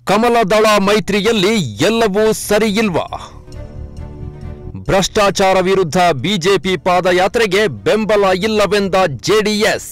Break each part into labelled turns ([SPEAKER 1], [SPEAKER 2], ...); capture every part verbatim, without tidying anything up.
[SPEAKER 1] ಕಮಲದಳ ಮೈತ್ರಿಯಲ್ಲಿ ಎಲ್ಲವೂ ಸರಿಯಿಲ್ವಾ? ಭ್ರಷ್ಟಾಚಾರ ವಿರುದ್ಧ ಬಿಜೆಪಿ ಪಾದಯಾತ್ರೆಗೆ ಬೆಂಬಲ ಇಲ್ಲವೆಂದ ಜೆಡಿಎಸ್.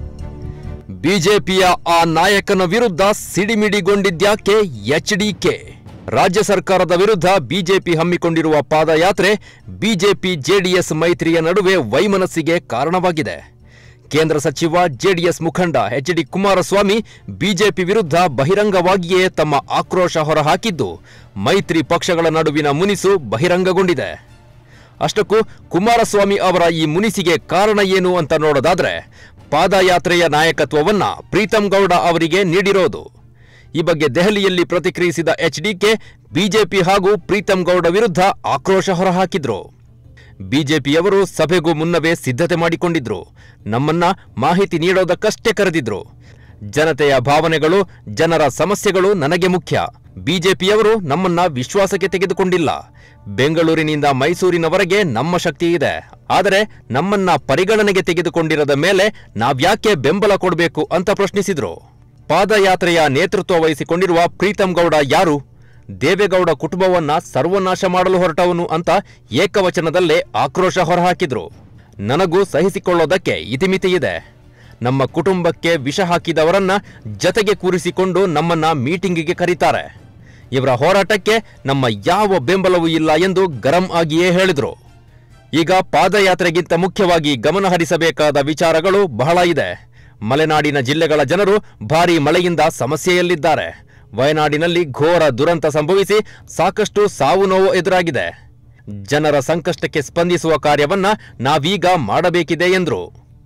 [SPEAKER 1] ಬಿಜೆಪಿಯ ಆ ನಾಯಕನ ವಿರುದ್ಧ ಸಿಡಿಮಿಡಿಗೊಂಡಿದ್ಯಾಕೆ ಎಚ್ಡಿಕೆ? ರಾಜ್ಯ ಸರ್ಕಾರದ ವಿರುದ್ಧ ಬಿಜೆಪಿ ಹಮ್ಮಿಕೊಂಡಿರುವ ಪಾದಯಾತ್ರೆ ಬಿಜೆಪಿ ಜೆಡಿಎಸ್ ಮೈತ್ರಿಯ ನಡುವೆ ವೈಮನಸ್ಸಿಗೆ ಕಾರಣವಾಗಿದೆ. ಕೇಂದ್ರ ಸಚಿವ ಜೆಡಿಎಸ್ ಮುಖಂಡ ಎಚ್ ಡಿ ಕುಮಾರಸ್ವಾಮಿ ಬಿಜೆಪಿ ವಿರುದ್ಧ ಬಹಿರಂಗವಾಗಿಯೇ ತಮ್ಮ ಆಕ್ರೋಶ ಹೊರಹಾಕಿದ್ದು ಮೈತ್ರಿ ಪಕ್ಷಗಳ ನಡುವಿನ ಮುನಿಸು ಬಹಿರಂಗಗೊಂಡಿದೆ. ಅಷ್ಟಕ್ಕೂ ಕುಮಾರಸ್ವಾಮಿ ಅವರ ಈ ಮುನಿಸಿಗೆ ಕಾರಣ ಏನು ಅಂತ ನೋಡೋದಾದ್ರೆ ಪಾದಯಾತ್ರೆಯ ನಾಯಕತ್ವವನ್ನ ಪ್ರೀತಂ ಗೌಡ ಅವರಿಗೆ ನೀಡಿರೋದು. ಈ ಬಗ್ಗೆ ದೆಹಲಿಯಲ್ಲಿ ಪ್ರತಿಕ್ರಿಯಿಸಿದ ಎಚ್ಡಿಕೆ ಬಿಜೆಪಿ ಹಾಗೂ ಪ್ರೀತಂ ಗೌಡ ವಿರುದ್ಧ ಆಕ್ರೋಶ ಹೊರಹಾಕಿದ್ರು. ಬಿಜೆಪಿಯವರು ಸಭೆಗೂ ಮುನ್ನವೇ ಸಿದ್ಧತೆ ಮಾಡಿಕೊಂಡಿದ್ರು. ನಮ್ಮನ್ನ ಮಾಹಿತಿ ನೀಡೋದಕ್ಕಷ್ಟೇ ಕರೆದಿದ್ರು. ಜನತೆಯ ಭಾವನೆಗಳು, ಜನರ ಸಮಸ್ಯೆಗಳು ನನಗೆ ಮುಖ್ಯ. ಬಿಜೆಪಿಯವರು ನಮ್ಮನ್ನ ವಿಶ್ವಾಸಕ್ಕೆ ತೆಗೆದುಕೊಂಡಿಲ್ಲ. ಬೆಂಗಳೂರಿನಿಂದ ಮೈಸೂರಿನವರೆಗೆ ನಮ್ಮ ಶಕ್ತಿ ಇದೆ. ಆದರೆ ನಮ್ಮನ್ನ ಪರಿಗಣನೆಗೆ ತೆಗೆದುಕೊಂಡಿರದ ಮೇಲೆ ನಾವ್ಯಾಕೆ ಬೆಂಬಲ ಕೊಡಬೇಕು ಅಂತ ಪ್ರಶ್ನಿಸಿದ್ರು. ಪಾದಯಾತ್ರೆಯ ನೇತೃತ್ವ ವಹಿಸಿಕೊಂಡಿರುವ ಪ್ರೀತಂ ಗೌಡ ಯಾರು? ದೇವೇಗೌಡ ಕುಟುಂಬವನ್ನ ಸರ್ವನಾಶ ಮಾಡಲು ಹೊರಟವನು ಅಂತ ಏಕವಚನದಲ್ಲೇ ಆಕ್ರೋಶ ಹೊರಹಾಕಿದ್ರು. ನನಗೂ ಸಹಿಸಿಕೊಳ್ಳೋದಕ್ಕೆ ಇತಿಮಿತಿ ಇದೆ. ನಮ್ಮ ಕುಟುಂಬಕ್ಕೆ ವಿಷ ಹಾಕಿದವರನ್ನ ಜತೆಗೆ ಕೂರಿಸಿಕೊಂಡು ನಮ್ಮನ್ನ ಮೀಟಿಂಗಿಗೆ ಕರೀತಾರೆ. ಇವರ ಹೋರಾಟಕ್ಕೆ ನಮ್ಮ ಯಾವ ಬೆಂಬಲವೂ ಇಲ್ಲ ಎಂದು ಗರಂ ಆಗಿಯೇ ಹೇಳಿದ್ರು. ಈಗ ಪಾದಯಾತ್ರೆಗಿಂತ ಮುಖ್ಯವಾಗಿ ಗಮನಹರಿಸಬೇಕಾದ ವಿಚಾರಗಳು ಬಹಳ ಇದೆ. ಮಲೆನಾಡಿನ ಜಿಲ್ಲೆಗಳ ಜನರು ಭಾರೀ ಮಳೆಯಿಂದ ಸಮಸ್ಯೆಯಲ್ಲಿದ್ದಾರೆ. ವಯನಾಡಿನಲ್ಲಿ ಘೋರ ದುರಂತ ಸಂಭವಿಸಿ ಸಾಕಷ್ಟು ಸಾವು ನೋವು ಎದುರಾಗಿದೆ. ಜನರ ಸಂಕಷ್ಟಕ್ಕೆ ಸ್ಪಂದಿಸುವ ಕಾರ್ಯವನ್ನ ನಾವೀಗ ಮಾಡಬೇಕಿದೆ ಎಂದರು.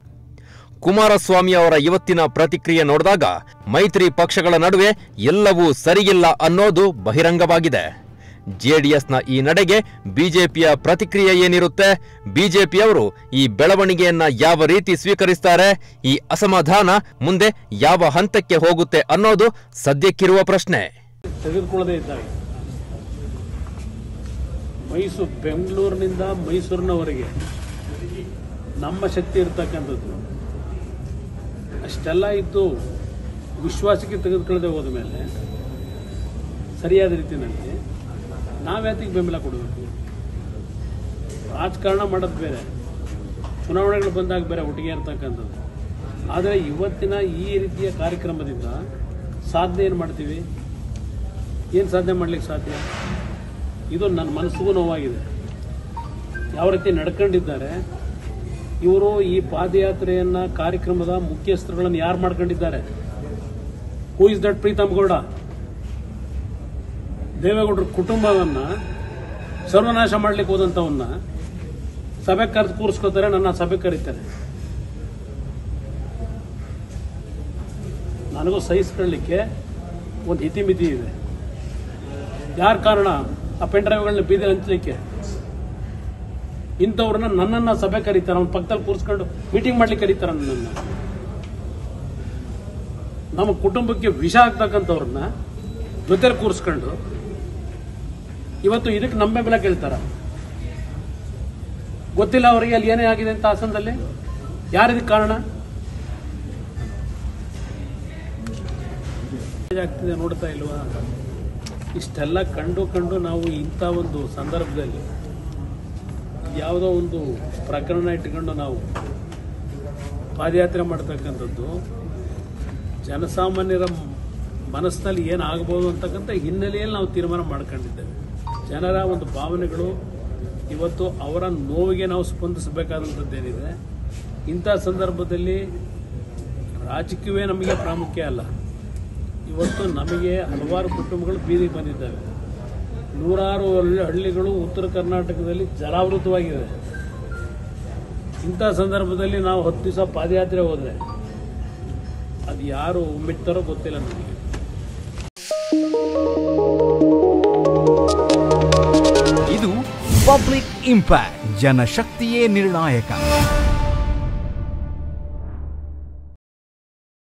[SPEAKER 1] ಕುಮಾರಸ್ವಾಮಿ ಅವರ ಇವತ್ತಿನ ಪ್ರತಿಕ್ರಿಯೆ ನೋಡಿದಾಗ ಮೈತ್ರಿ ಪಕ್ಷಗಳ ನಡುವೆ ಎಲ್ಲವೂ ಸರಿಯಿಲ್ಲ ಅನ್ನೋದು ಬಹಿರಂಗವಾಗಿದೆ. ಜೆಡಿಎಸ್ನ ಈ ನಡೆಗೆ ಬಿಜೆಪಿಯ ಪ್ರತಿಕ್ರಿಯೆ ಏನಿರುತ್ತೆ? ಬಿಜೆಪಿಯವರು ಈ ಬೆಳವಣಿಗೆಯನ್ನ ಯಾವ ರೀತಿ ಸ್ವೀಕರಿಸ್ತಾರೆ? ಈ ಅಸಮಾಧಾನ ಮುಂದೆ ಯಾವ ಹಂತಕ್ಕೆ ಹೋಗುತ್ತೆ ಅನ್ನೋದು ಸದ್ಯಕ್ಕಿರುವ ಪ್ರಶ್ನೆ.
[SPEAKER 2] ತೆಗೆದುಕೊಳ್ಳದೇ ಇದ್ದಾಗ ಮೈಸೂರು ಬೆಂಗಳೂರಿನಿಂದ ಮೈಸೂರಿನವರೆಗೆ ನಮ್ಮ ಶಕ್ತಿ ಇರ್ತಕ್ಕಂಥದ್ದು ಅಷ್ಟೆಲ್ಲ ಇದ್ದು ವಿಶ್ವಾಸಕ್ಕೆ ತೆಗೆದುಕೊಳ್ಳದೆ ಹೋದ ಮೇಲೆ ಸರಿಯಾದ ರೀತಿಯಲ್ಲಿ ನಾವ್ಯಾತಿಗೆ ಬೆಂಬಲ ಕೊಡಬೇಕು? ರಾಜಕಾರಣ ಮಾಡೋದು ಬೇರೆ, ಚುನಾವಣೆಗಳು ಬಂದಾಗ ಬೇರೆ ಒಟ್ಟಿಗೆ ಇರ್ತಕ್ಕಂಥದ್ದು. ಆದರೆ ಇವತ್ತಿನ ಈ ರೀತಿಯ ಕಾರ್ಯಕ್ರಮದಿಂದ ಸಾಧನೆ ಏನು ಮಾಡ್ತೀವಿ? ಏನು ಸಾಧನೆ ಮಾಡ್ಲಿಕ್ಕೆ ಸಾಧ್ಯ? ಇದು ನನ್ನ ಮನಸ್ಸಿಗೂ ನೋವಾಗಿದೆ. ಯಾವ ರೀತಿ ನಡ್ಕೊಂಡಿದ್ದಾರೆ ಇವರು. ಈ ಪಾದಯಾತ್ರೆಯನ್ನ ಕಾರ್ಯಕ್ರಮದ ಮುಖ್ಯಸ್ಥರುಗಳನ್ನು ಯಾರು ಮಾಡ್ಕೊಂಡಿದ್ದಾರೆ? Who is that Preetham Gowda? ದೇವೇಗೌಡರ ಕುಟುಂಬವನ್ನ ಸರ್ವನಾಶ ಮಾಡ್ಲಿಕ್ಕೆ ಹೋದಂಥವನ್ನ ಸಭೆ ಕರೆದು ಕೂರಿಸ್ಕೋತಾರೆ, ನನ್ನ ಸಭೆ ಕರೀತಾರೆ. ನನಗೂ ಸಹಿಸ್ಕೊಳ್ಳಿಕ್ಕೆ ಒಂದು ಇತಿಮಿತಿ ಇದೆ. ಯಾರ ಕಾರಣ ಆ ಪೆನ್ ಡ್ರೈವ್ಗಳನ್ನ ಬೀದಿ ಹಂಚಲಿಕ್ಕೆ? ಇಂಥವ್ರನ್ನ ನನ್ನನ್ನ ಸಭೆ ಕರೀತಾರೆ, ಅವ್ನ ಪಕ್ಕದಲ್ಲಿ ಕೂರಿಸ್ಕೊಂಡು ಮೀಟಿಂಗ್ ಮಾಡ್ಲಿಕ್ಕೆ ಕರೀತಾರೆ. ನನ್ನನ್ನು ನಮ್ಮ ಕುಟುಂಬಕ್ಕೆ ವಿಷ ಆಗ್ತಕ್ಕಂಥವ್ರನ್ನ ಜೊತೆಲಿ ಕೂರಿಸ್ಕೊಂಡು ಇವತ್ತು ಇದಕ್ಕೆ ನಮ್ಮ ಬೆಂಬಲ ಕೇಳ್ತಾರ. ಗೊತ್ತಿಲ್ಲ ಅವರಿಗೆ ಅಲ್ಲಿ ಏನೇ ಆಗಿದೆ ಅಂತ ಹಾಸನದಲ್ಲಿ. ಯಾರಿದಕ್ಕೆ ಕಾರಣ? ಆಗ್ತಿದೆ ನೋಡ್ತಾ ಇಲ್ವಾ? ಇಷ್ಟೆಲ್ಲ ಕಂಡು ಕಂಡು ನಾವು ಇಂಥ ಒಂದು ಸಂದರ್ಭದಲ್ಲಿ ಯಾವುದೋ ಒಂದು ಪ್ರಕರಣ ಇಟ್ಕೊಂಡು ನಾವು ಪಾದಯಾತ್ರೆ ಮಾಡ್ತಕ್ಕಂಥದ್ದು ಜನಸಾಮಾನ್ಯರ ಮನಸ್ಸಿನಲ್ಲಿ ಏನಾಗಬಹುದು ಅಂತಕ್ಕಂಥ ಹಿನ್ನೆಲೆಯಲ್ಲಿ ನಾವು ತೀರ್ಮಾನ ಮಾಡ್ಕೊಂಡಿದ್ದೇವೆ. ಜನರ ಒಂದು ಭಾವನೆಗಳು ಇವತ್ತು ಅವರ ನೋವಿಗೆ ನಾವು ಸ್ಪಂದಿಸಬೇಕಾದಂಥದ್ದೇನಿದೆ. ಇಂಥ ಸಂದರ್ಭದಲ್ಲಿ ರಾಜಕೀಯವೇ ನಮಗೆ ಪ್ರಾಮುಖ್ಯ ಅಲ್ಲ. ಇವತ್ತು ನಮಗೆ ಹಲವಾರು ಕುಟುಂಬಗಳು ಬೀದಿಗೆ ಬಂದಿದ್ದಾವೆ. ನೂರಾರು ಹಳ್ಳಿಗಳು ಉತ್ತರ ಕರ್ನಾಟಕದಲ್ಲಿ ಜಲಾವೃತವಾಗಿದೆ. ಇಂಥ ಸಂದರ್ಭದಲ್ಲಿ ನಾವು ಹತ್ತು ದಿವಸ ಪಾದಯಾತ್ರೆ ಹೋದರೆ ಅದು ಯಾರು ಮೆಟ್ತಾರೋ ಗೊತ್ತಿಲ್ಲ ನನಗೆ.
[SPEAKER 3] ಇದು ಪಬ್ಲಿಕ್ ಇಂಪ್ಯಾಕ್ಟ್. ಜನಶಕ್ತಿಯೇ ನಿರ್ಣಾಯಕ.